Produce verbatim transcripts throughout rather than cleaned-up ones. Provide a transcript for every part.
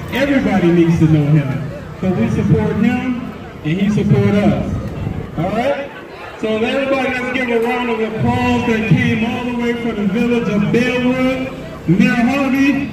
Everybody needs to know him. So we support him, and he support us. All right? So everybody, let's give a round of applause that came all the way from the village of Bellwood. Mayor Harvey.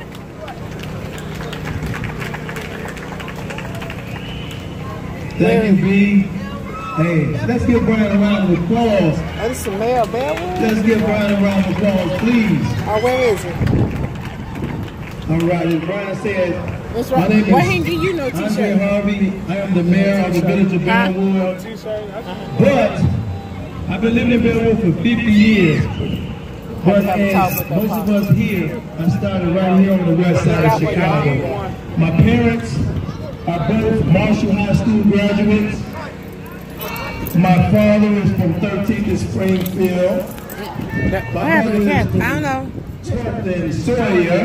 Thank you, B. Hey, let's give Brian a round of applause. Oh, this is Mayor Bellwood? Let's give Brian a round of applause, please. Oh, where is it? All right, and Brian said, That's my right. name Why is ain't give you no Andre t-shirt? Harvey. I am the mayor of the village of Bellwood. But I've been living in Bellwood for fifty years. But as most of us here, I started right here on the west side of Chicago. My parents are both Marshall High School graduates. My father is from thirteenth and Springfield. What happened to Cat? I don't know. twelfth and Sawyer.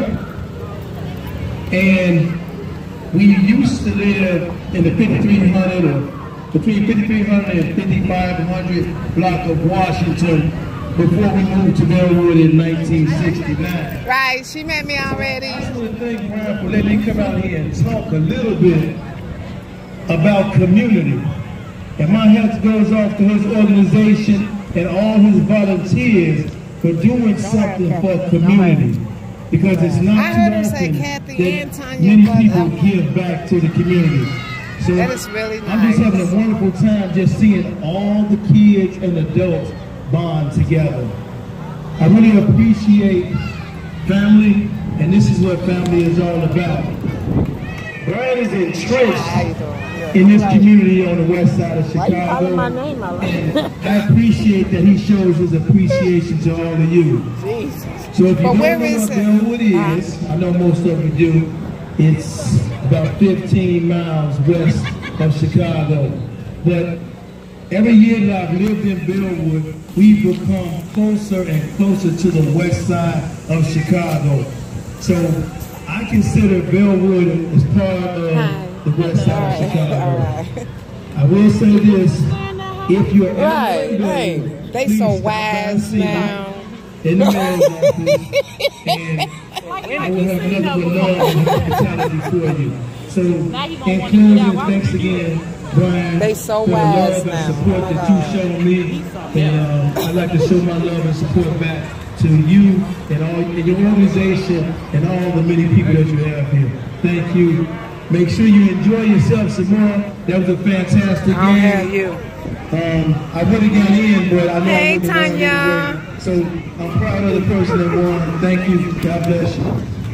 And we used to live in the fifty-three hundred or between fifty-three hundred and fifty-five hundred block of Washington before we moved to Bellwood in nineteen sixty-nine. Right, she met me already. I want to thank Brian for letting me come out here and talk a little bit about community. And my hat goes off to his organization and all his volunteers for doing something for community. Because it's not I heard too him say often Kathy and that Tanya, many but, people um, give back to the community. So That is really I'm just having nice. a wonderful time just seeing all the kids and adults bond together. I really appreciate family, and this is what family is all about. Brian is entrenched in this community on the west side of Why you calling my Chicago. name out And like I appreciate that he shows his appreciation to all of you. Jesus. So if you But don't where know is what it? Bellwood is, I know most of you do, it's about fifteen miles west of Chicago. But every year that I've lived in Bellwood, we've become closer and closer to the west side of Chicago. So I consider Bellwood as part of Hi. the west side of Chicago. All right. I will say this, if you're ever Right, in right. Bellwood, They please so stop by and wise see me now. in the mayor's office, and I will have nothing but love and hospitality for you. So, in closing, thanks again, Brian, They so for the wise love and now. support that you showed me. And um, I'd like to show my love and support back to you and all and your organization and all the many people that you have here. Thank you. Make sure you enjoy yourself some more. That was a fantastic I'll game. have you. Um, I would have got in, but I know Hey, I wouldn't have Tanya. gone anyway. So I'm proud of the person that won. Thank you. God bless you.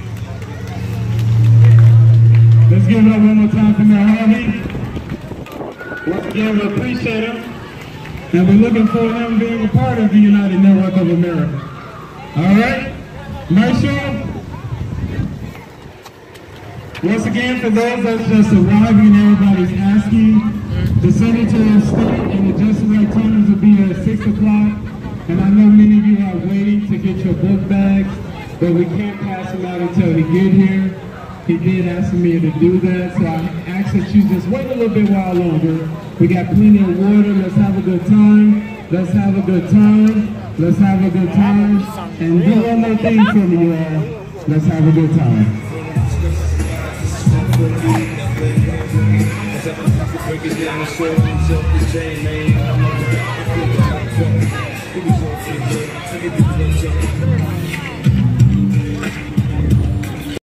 Let's give it up one more time for Mayor Harvey. Once again, we appreciate him. And we're looking for him being a part of the United Network of America. All right? Marshall? Once again, for those that's just arriving and everybody's asking, the Secretary of State and the Just Right Timers will be here at six o'clock. And I know many of you are waiting to get your book bags, but we can't pass them out until we get here. He did ask me to do that, so I ask that you just wait a little bit while longer. We got plenty of water. Let's have a good time. Let's have a good time. Let's have a good time. And do one more thing for me, you all. Let's have a good time. Break it down and show himself the chain, man.